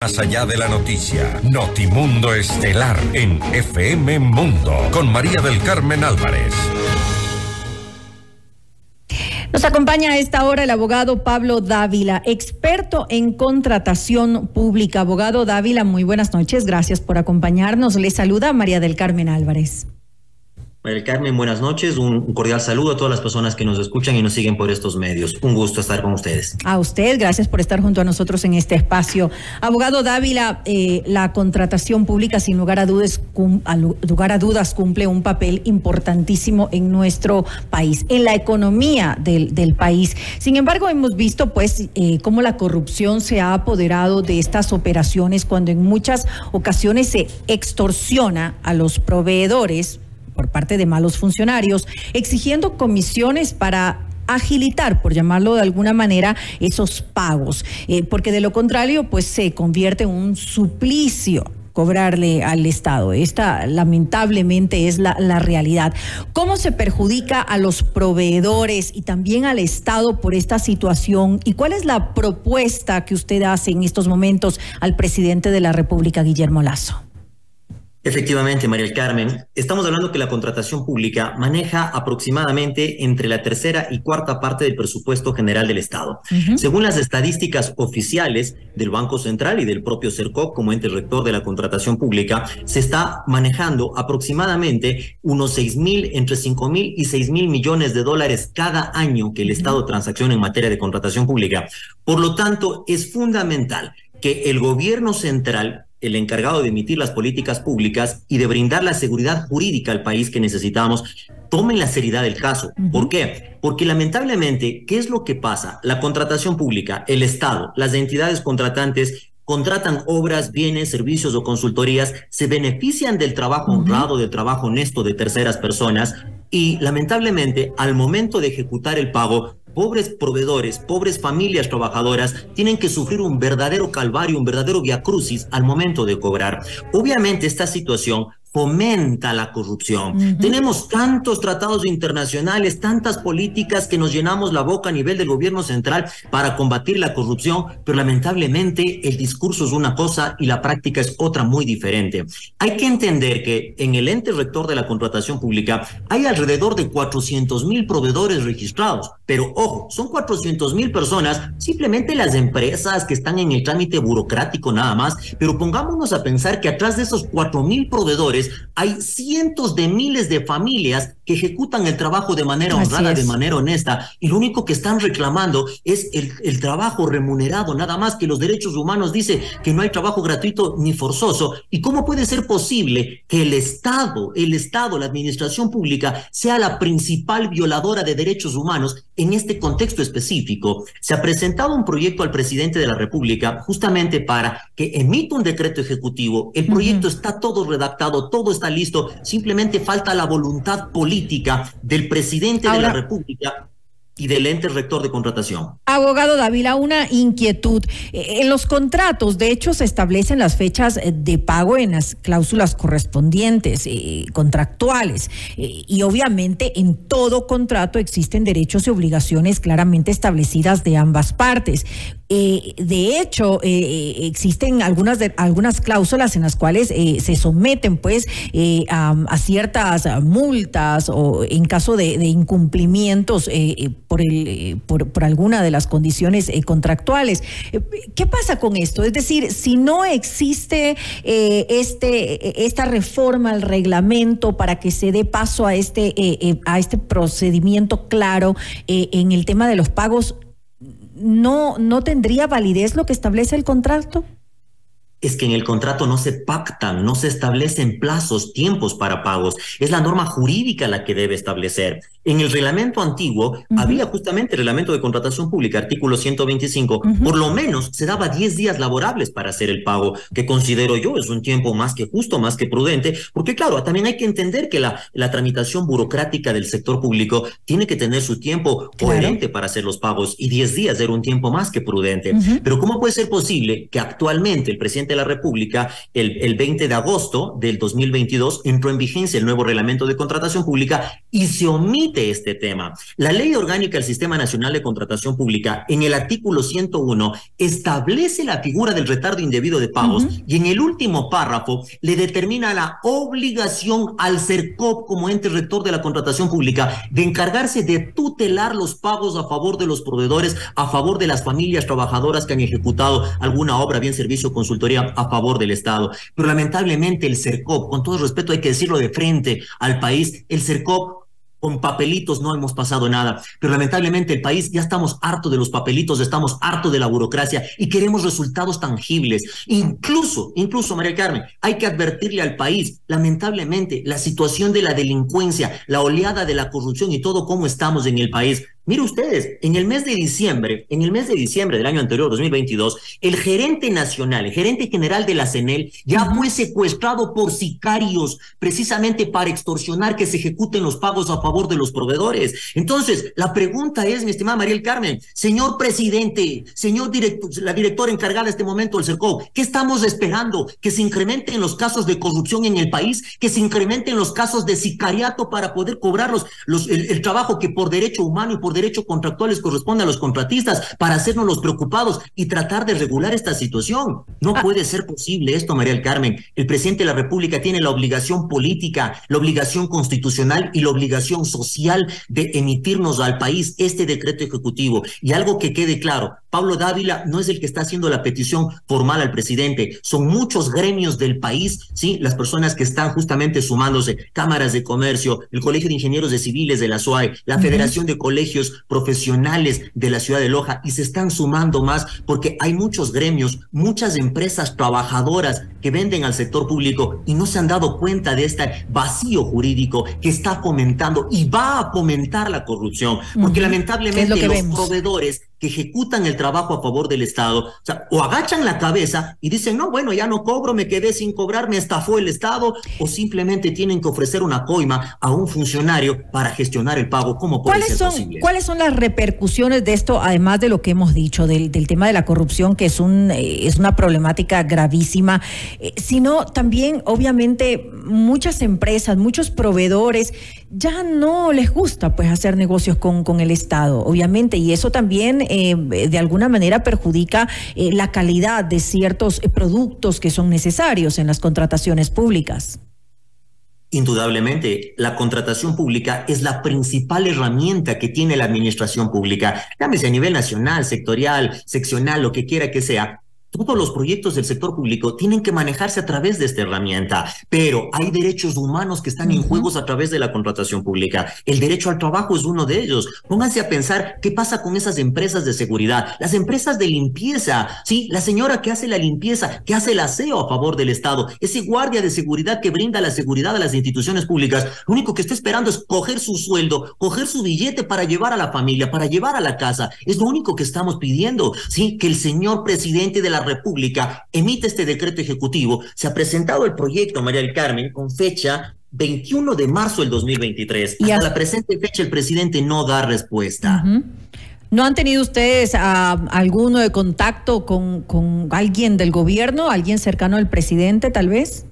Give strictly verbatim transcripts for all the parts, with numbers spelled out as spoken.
Más allá de la noticia, Notimundo Estelar en F M Mundo con María del Carmen Álvarez. Nos acompaña a esta hora el abogado Pablo Dávila, experto en contratación pública. Abogado Dávila, muy buenas noches, gracias por acompañarnos. Le saluda María del Carmen Álvarez. María del Carmen, buenas noches, un cordial saludo a todas las personas que nos escuchan y nos siguen por estos medios. Un gusto estar con ustedes. A usted, gracias por estar junto a nosotros en este espacio. Abogado Dávila, eh, la contratación pública sin lugar a dudas, cum, a lugar a dudas cumple un papel importantísimo en nuestro país, en la economía del, del país. Sin embargo, hemos visto pues eh, cómo la corrupción se ha apoderado de estas operaciones cuando en muchas ocasiones se extorsiona a los proveedores por parte de malos funcionarios, exigiendo comisiones para agilitar, por llamarlo de alguna manera, esos pagos, eh, porque de lo contrario, pues se convierte en un suplicio cobrarle al Estado. Esta lamentablemente es la, la realidad. ¿Cómo se perjudica a los proveedores y también al Estado por esta situación? ¿Y cuál es la propuesta que usted hace en estos momentos al presidente de la República, Guillermo Lasso? Efectivamente, María del Carmen, estamos hablando que la contratación pública maneja aproximadamente entre la tercera y cuarta parte del presupuesto general del Estado. Uh-huh. Según las estadísticas oficiales del Banco Central y del propio CERCOP como ente rector de la contratación pública, se está manejando aproximadamente unos seis mil, entre cinco mil y seis mil millones de dólares cada año que el uh-huh. Estado transacciona en materia de contratación pública. Por lo tanto, es fundamental que el gobierno central, el encargado de emitir las políticas públicas y de brindar la seguridad jurídica al país que necesitamos, tomen la seriedad del caso. Uh-huh. ¿Por qué? Porque lamentablemente, ¿qué es lo que pasa? La contratación pública, el Estado, las entidades contratantes contratan obras, bienes, servicios o consultorías, se benefician del trabajo uh-huh. honrado, del trabajo honesto de terceras personas y lamentablemente al momento de ejecutar el pago, pobres proveedores, pobres familias trabajadoras tienen que sufrir un verdadero calvario, un verdadero viacrucis al momento de cobrar. Obviamente esta situación fomenta la corrupción. Uh-huh. Tenemos tantos tratados internacionales, tantas políticas que nos llenamos la boca a nivel del gobierno central para combatir la corrupción, pero lamentablemente el discurso es una cosa y la práctica es otra muy diferente. Hay que entender que en el ente rector de la contratación pública hay alrededor de cuatrocientos mil proveedores registrados, pero ojo, son cuatrocientos mil personas, simplemente las empresas que están en el trámite burocrático nada más, pero pongámonos a pensar que atrás de esos cuatro mil proveedores hay cientos de miles de familias que ejecutan el trabajo de manera honrada, de manera honesta, y lo único que están reclamando es el, el trabajo remunerado, nada más, que los derechos humanos dicen que no hay trabajo gratuito ni forzoso. ¿Y cómo puede ser posible que el Estado, el Estado, la administración pública, sea la principal violadora de derechos humanos en este contexto específico? Se ha presentado un proyecto al presidente de la República justamente para que emita un decreto ejecutivo. El proyecto uh-huh. está todo redactado, todo está listo, simplemente falta la voluntad política del presidente Ahora, de la República y del ente rector de contratación. Abogado Dávila, una inquietud. En los contratos, de hecho, se establecen las fechas de pago en las cláusulas correspondientes, eh, contractuales, eh, y obviamente en todo contrato existen derechos y obligaciones claramente establecidas de ambas partes. Eh, de hecho, eh, existen algunas de, algunas cláusulas en las cuales eh, se someten pues eh, a, a ciertas multas o en caso de, de incumplimientos eh, por, el, eh, por, por alguna de las condiciones eh, contractuales. ¿Qué pasa con esto? Es decir, si no existe eh, este, esta reforma al reglamento para que se dé paso a este, eh, eh, a este procedimiento claro eh, en el tema de los pagos, ¿No, ¿no tendría validez lo que establece el contrato? Es que en el contrato no se pactan, no se establecen plazos, tiempos para pagos. Es la norma jurídica la que debe establecer. En el reglamento antiguo uh-huh. había justamente el reglamento de contratación pública, artículo ciento veinticinco, uh-huh. por lo menos se daba diez días laborables para hacer el pago, que considero yo es un tiempo más que justo, más que prudente, porque claro, también hay que entender que la, la tramitación burocrática del sector público tiene que tener su tiempo claro. coherente para hacer los pagos, y diez días era un tiempo más que prudente. Uh-huh. Pero ¿cómo puede ser posible que actualmente el presidente de la República, el, el veinte de agosto del dos mil veintidós, entró en vigencia el nuevo reglamento de contratación pública y se omite discute este tema. La Ley Orgánica del Sistema Nacional de Contratación Pública, en el artículo ciento uno, establece la figura del retardo indebido de pagos uh-huh. y en el último párrafo le determina la obligación al CERCOP como ente rector de la contratación pública de encargarse de tutelar los pagos a favor de los proveedores, a favor de las familias trabajadoras que han ejecutado alguna obra, bien servicio o consultoría a favor del Estado. Pero lamentablemente el CERCOP, con todo respeto hay que decirlo de frente al país, el CERCOP con papelitos no hemos pasado nada, pero lamentablemente el país ya estamos hartos de los papelitos, estamos hartos de la burocracia y queremos resultados tangibles. Incluso, incluso María Carmen, hay que advertirle al país, lamentablemente, la situación de la delincuencia, la oleada de la corrupción y todo cómo estamos en el país. Mire ustedes, en el mes de diciembre, en el mes de diciembre del año anterior, dos mil veintidós, el gerente nacional, el gerente general de la CENEL, ya fue secuestrado por sicarios, precisamente para extorsionar que se ejecuten los pagos a favor de los proveedores. Entonces, la pregunta es, mi estimada María del Carmen, señor presidente, señor director, la directora encargada en este momento del CERCOP, ¿qué estamos esperando? ¿Que se incrementen los casos de corrupción en el país? ¿Que se incrementen los casos de sicariato para poder cobrar los, los, el, el trabajo que por derecho humano y por derechos contractuales corresponde a los contratistas para hacernos los preocupados y tratar de regular esta situación? No ah. puede ser posible esto, María del Carmen. El presidente de la República tiene la obligación política, la obligación constitucional y la obligación social de emitirnos al país este decreto ejecutivo. Y algo que quede claro, Pablo Dávila no es el que está haciendo la petición formal al presidente, son muchos gremios del país, sí, las personas que están justamente sumándose, cámaras de comercio, el Colegio de Ingenieros de Civiles de la S U A E, la uh-huh. Federación de Colegios profesionales de la ciudad de Loja, y se están sumando más porque hay muchos gremios, muchas empresas trabajadoras que venden al sector público y no se han dado cuenta de este vacío jurídico que está fomentando y va a fomentar la corrupción, porque uh-huh. lamentablemente los vemos? proveedores que ejecutan el trabajo a favor del Estado, o sea, o agachan la cabeza y dicen, no, bueno, ya no cobro, me quedé sin cobrar, me estafó el Estado, o simplemente tienen que ofrecer una coima a un funcionario para gestionar el pago. ¿Cómo puede ser son, posible? ¿Cuáles son las repercusiones de esto, además de lo que hemos dicho, del, del tema de la corrupción, que es, un, eh, es una problemática gravísima, eh, sino también, obviamente, muchas empresas, muchos proveedores, ya no les gusta pues hacer negocios con, con el Estado, obviamente, y eso también eh, de alguna manera perjudica eh, la calidad de ciertos eh, productos que son necesarios en las contrataciones públicas. Indudablemente, la contratación pública es la principal herramienta que tiene la administración pública, llámese a nivel nacional, sectorial, seccional, lo que quiera que sea. Todos los proyectos del sector público tienen que manejarse a través de esta herramienta, pero hay derechos humanos que están uh-huh. en juegos a través de la contratación pública. El derecho al trabajo es uno de ellos. Pónganse a pensar qué pasa con esas empresas de seguridad, las empresas de limpieza, ¿sí? La señora que hace la limpieza, que hace el aseo a favor del Estado, ese guardia de seguridad que brinda la seguridad a las instituciones públicas, lo único que está esperando es coger su sueldo, coger su billete para llevar a la familia, para llevar a la casa. Es lo único que estamos pidiendo, ¿sí? Que el señor presidente de la República emite este decreto ejecutivo. Se ha presentado el proyecto, María del Carmen, con fecha veintiuno de marzo del dos mil veintitrés. Hasta la presente fecha el presidente no da respuesta. Uh-huh. ¿No han tenido ustedes uh, alguno de contacto con, con alguien del gobierno, alguien cercano al presidente tal vez?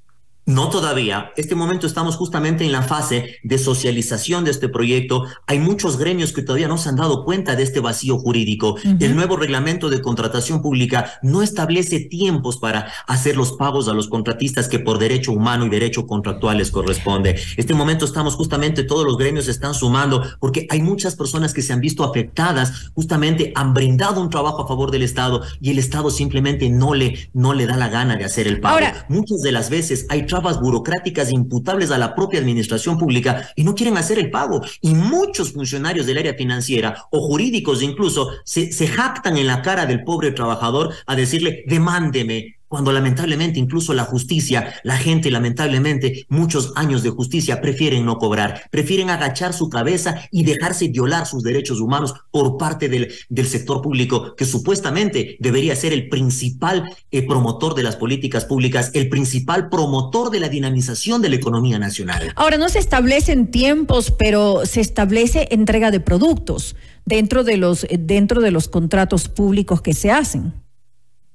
No todavía. Este momento estamos justamente en la fase de socialización de este proyecto. Hay muchos gremios que todavía no se han dado cuenta de este vacío jurídico. Uh-huh. El nuevo reglamento de contratación pública no establece tiempos para hacer los pagos a los contratistas que por derecho humano y derecho contractual les corresponde. Este momento estamos justamente, todos los gremios se están sumando porque hay muchas personas que se han visto afectadas, justamente han brindado un trabajo a favor del Estado y el Estado simplemente no le, no le da la gana de hacer el pago. Ahora, muchas de las veces hay trabajos burocráticas imputables a la propia administración pública y no quieren hacer el pago. Y muchos funcionarios del área financiera o jurídicos incluso se, se jactan en la cara del pobre trabajador a decirle, demándeme, cuando lamentablemente incluso la justicia, la gente lamentablemente, muchos años de justicia prefieren no cobrar, prefieren agachar su cabeza y dejarse violar sus derechos humanos por parte del, del sector público, que supuestamente debería ser el principal eh, promotor de las políticas públicas, el principal promotor de la dinamización de la economía nacional. Ahora, no se establecen tiempos, pero se establece entrega de productos dentro de los, dentro de los contratos públicos que se hacen.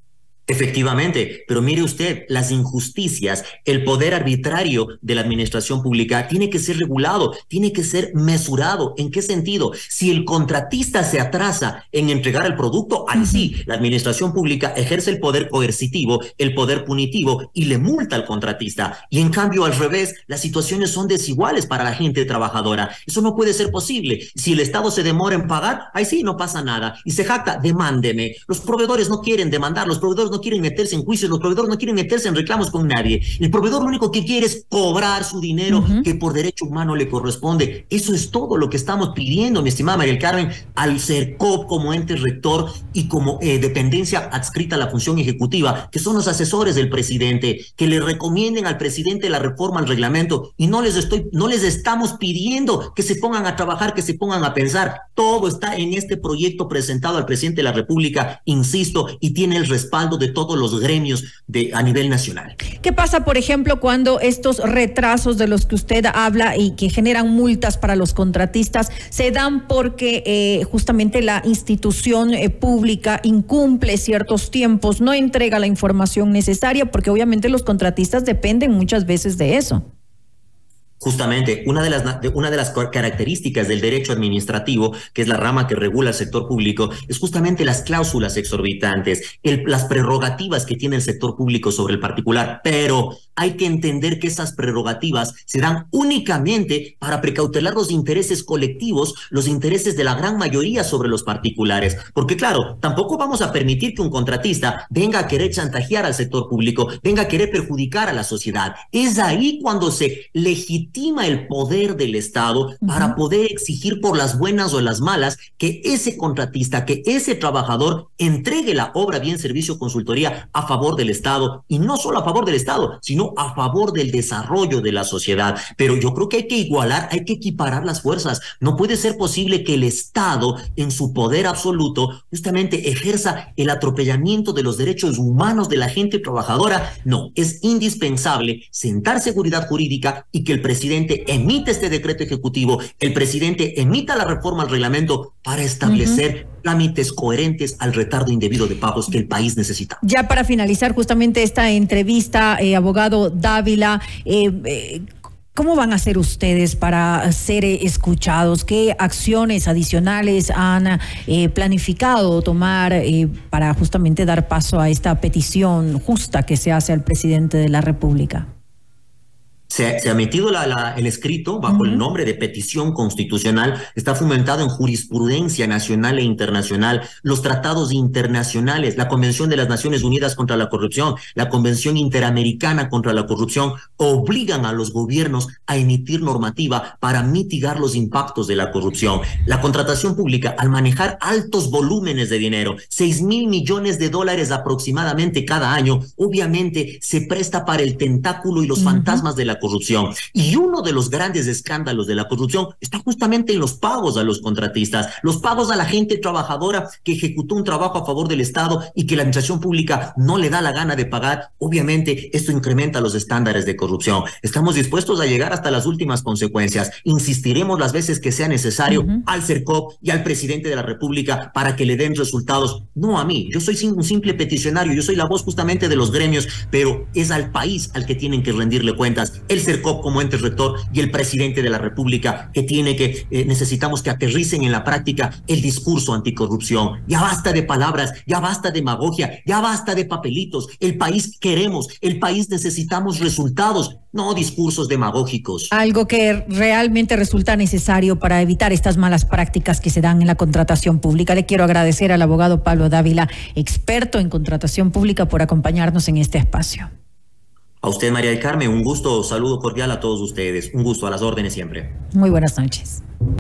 Efectivamente, pero mire usted, las injusticias, el poder arbitrario de la administración pública tiene que ser regulado, tiene que ser mesurado. ¿En qué sentido? Si el contratista se atrasa en entregar el producto, ahí sí, la administración pública ejerce el poder coercitivo, el poder punitivo y le multa al contratista. Y en cambio, al revés, las situaciones son desiguales para la gente trabajadora. Eso no puede ser posible. Si el Estado se demora en pagar, ahí sí, no pasa nada. Y se jacta, demándeme. Los proveedores no quieren demandar, los proveedores no quieren meterse en juicios, los proveedores no quieren meterse en reclamos con nadie. El proveedor lo único que quiere es cobrar su dinero uh-huh. que por derecho humano le corresponde. Eso es todo lo que estamos pidiendo, mi estimada María del Carmen, al CERCOP como ente rector y como eh, dependencia adscrita a la función ejecutiva, que son los asesores del presidente, que le recomienden al presidente la reforma al reglamento, y no les estoy, no les estamos pidiendo que se pongan a trabajar, que se pongan a pensar. Todo está en este proyecto presentado al presidente de la República, insisto, y tiene el respaldo de todos los gremios de, a nivel nacional. ¿Qué pasa, por ejemplo, cuando estos retrasos de los que usted habla y que generan multas para los contratistas se dan porque eh, justamente la institución eh, pública incumple ciertos tiempos, no entrega la información necesaria, porque obviamente los contratistas dependen muchas veces de eso? Justamente, una de las una de las características del derecho administrativo, que es la rama que regula el sector público, es justamente las cláusulas exorbitantes, el, las prerrogativas que tiene el sector público sobre el particular, pero hay que entender que esas prerrogativas se dan únicamente para precautelar los intereses colectivos, los intereses de la gran mayoría sobre los particulares, porque claro, tampoco vamos a permitir que un contratista venga a querer chantajear al sector público, venga a querer perjudicar a la sociedad. Es ahí cuando se legitima el poder del Estado uh-huh. para poder exigir por las buenas o las malas que ese contratista, que ese trabajador entregue la obra, bien, servicio, consultoría a favor del Estado, y no solo a favor del Estado, sino a favor del desarrollo de la sociedad. Pero yo creo que hay que igualar, hay que equiparar las fuerzas. No puede ser posible que el Estado, en su poder absoluto, justamente ejerza el atropellamiento de los derechos humanos de la gente trabajadora. No, es indispensable sentar seguridad jurídica y que el presidente presidente emite este decreto ejecutivo, el presidente emita la reforma al reglamento para establecer uh-huh. trámites coherentes al retardo indebido de pagos que el país necesita. Ya para finalizar justamente esta entrevista, eh, abogado Dávila, eh, eh, ¿cómo van a hacer ustedes para ser escuchados? ¿Qué acciones adicionales han eh, planificado tomar eh, para justamente dar paso a esta petición justa que se hace al presidente de la República? Se, se ha metido la, la, el escrito bajo uh-huh. el nombre de petición constitucional, está fomentado en jurisprudencia nacional e internacional, los tratados internacionales, la Convención de las Naciones Unidas contra la Corrupción, la Convención Interamericana contra la Corrupción, obligan a los gobiernos a emitir normativa para mitigar los impactos de la corrupción. La contratación pública, al manejar altos volúmenes de dinero, seis mil millones de dólares aproximadamente cada año, obviamente se presta para el tentáculo y los uh-huh. fantasmas de la corrupción. Y uno de los grandes escándalos de la corrupción está justamente en los pagos a los contratistas, los pagos a la gente trabajadora que ejecutó un trabajo a favor del Estado y que la administración pública no le da la gana de pagar. Obviamente esto incrementa los estándares de corrupción. Estamos dispuestos a llegar hasta las últimas consecuencias. Insistiremos las veces que sea necesario uh-huh. al CERCOP y al presidente de la República para que le den resultados. No a mí, yo soy un simple peticionario, yo soy la voz justamente de los gremios, pero es al país al que tienen que rendirle cuentas. El CERCOP como ente rector y el presidente de la República, que tiene que, eh, necesitamos que aterricen en la práctica el discurso anticorrupción. Ya basta de palabras, ya basta de demagogia, ya basta de papelitos. El país queremos, el país necesitamos resultados, no discursos demagógicos. Algo que realmente resulta necesario para evitar estas malas prácticas que se dan en la contratación pública. Le quiero agradecer al abogado Pablo Dávila, experto en contratación pública, por acompañarnos en este espacio. A usted, María del Carmen, un gusto, saludo cordial a todos ustedes. Un gusto, a las órdenes siempre. Muy buenas noches.